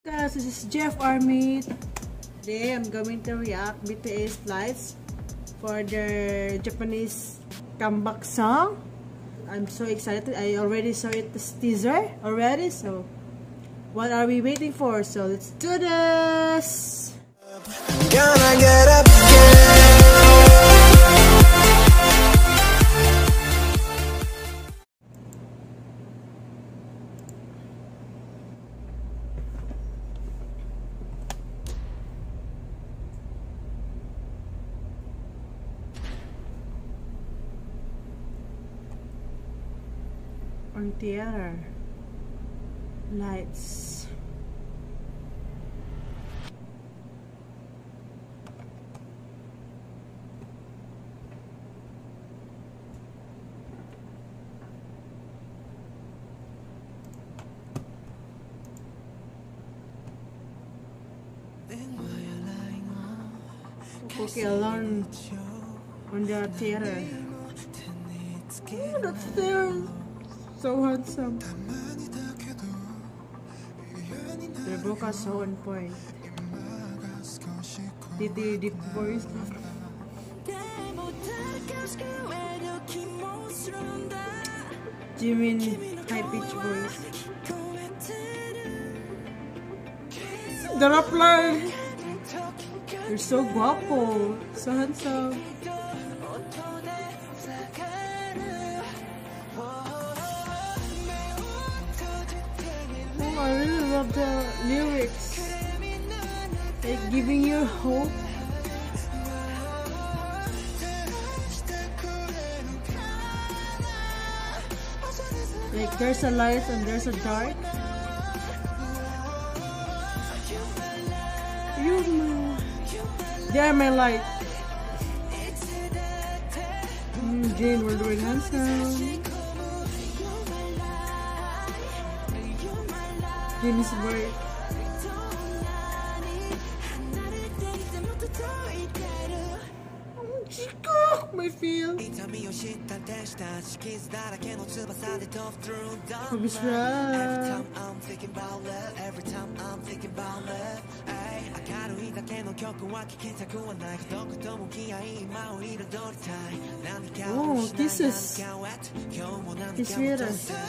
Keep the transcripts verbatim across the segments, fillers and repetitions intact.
Guys, this is Jeff Army. Today I'm going to react B T S Lights for their Japanese comeback song. I'm so excited. I already saw it this teaser already, so what are we waiting for? So let's do this. Gonna get up on theater lights. Okay, alone on the theater. Oh, that's there. So handsome. The vocals so on point. Deep, deep voice. Jimin high pitch voice. The reply. You're so guapo, so handsome. I really love the lyrics, like giving you hope. Like there's a light and there's a dark. You know, they are my light. Mm, Jane, we're doing handsome. Jimin's work. Oh, Chico, my feel. Oh, Bishra. Oh, kisses. Kisses.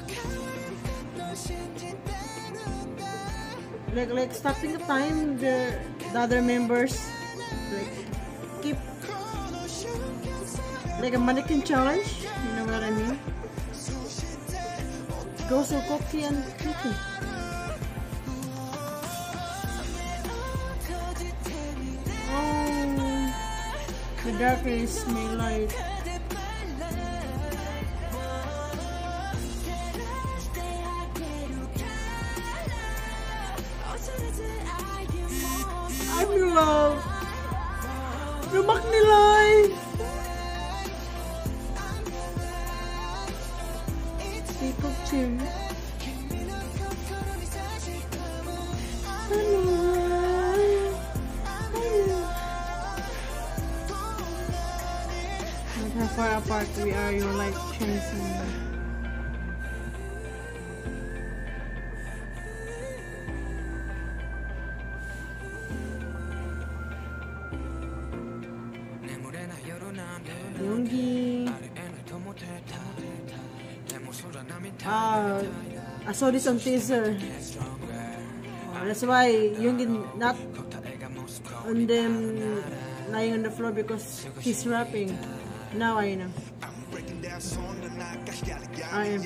Like, like stopping the time, the, the other members like keep like a mannequin challenge, you know what I mean? Go so cocky and pretty. Oh, the darker is my light. I'm in love. Lumak nila eh. Peacock chill. Look how far apart we are, your light changing. Yoongi. Ah, I saw this on teaser. Uh, that's why Yoongi not on them lying on the floor because he's rapping. Now I know. I am.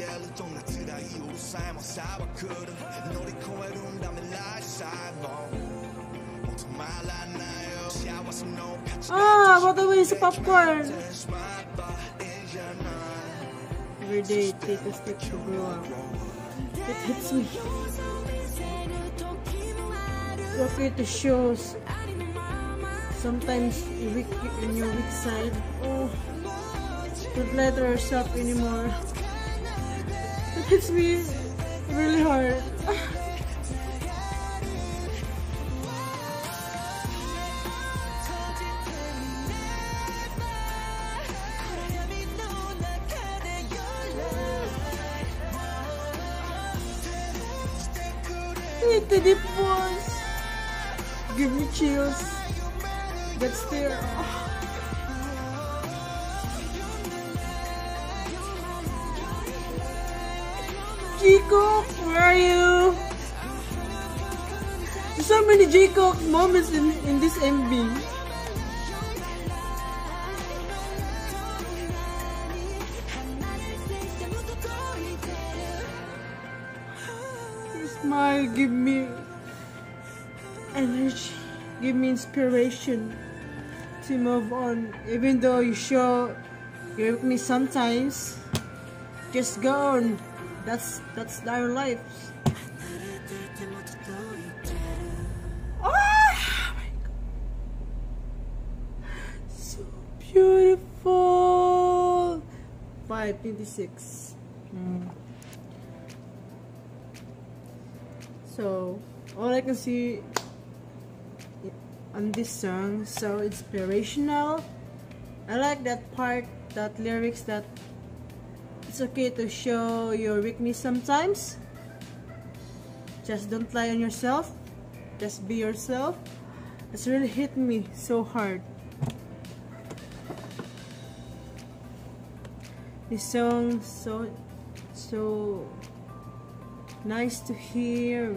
Ah, what the way is popcorn? Every day, take a step to grow up. It hits me. Look at the shows. Sometimes you weak in your weak side. Oh, don't let yourself anymore. It hits me really hard. Into the pause. Give me chills. That's there. Jikook, where are you? There's so many Jikook moments in, in this M V. Your smile give me energy, give me inspiration to move on. Even though you show you're with me sometimes, just go on. That's that's our lives. Oh my God, so beautiful. five twenty-six. Mm. So all I can see on this song, so inspirational. I like that part, that lyrics, that it's okay to show your weakness sometimes. Just don't lie on yourself. Just be yourself. It's really hit me so hard. This song so so nice to hear.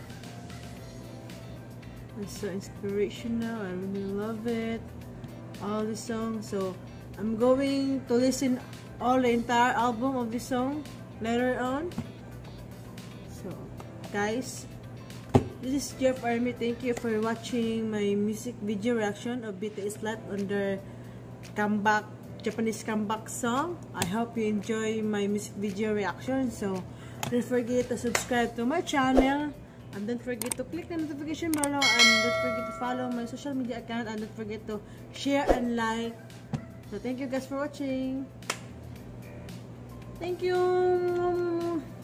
It's so inspirational. I really love it. All the songs. So I'm going to listen all the entire album of this song later on. So guys, this is Jeff Army. Thank you for watching my music video reaction of B T S Live on their comeback, Japanese comeback song. I hope you enjoy my music video reaction. So don't forget to subscribe to my channel, and don't forget to click the notification bell, and don't forget to follow my social media account, and don't forget to share and like. So thank you guys for watching. Thank you.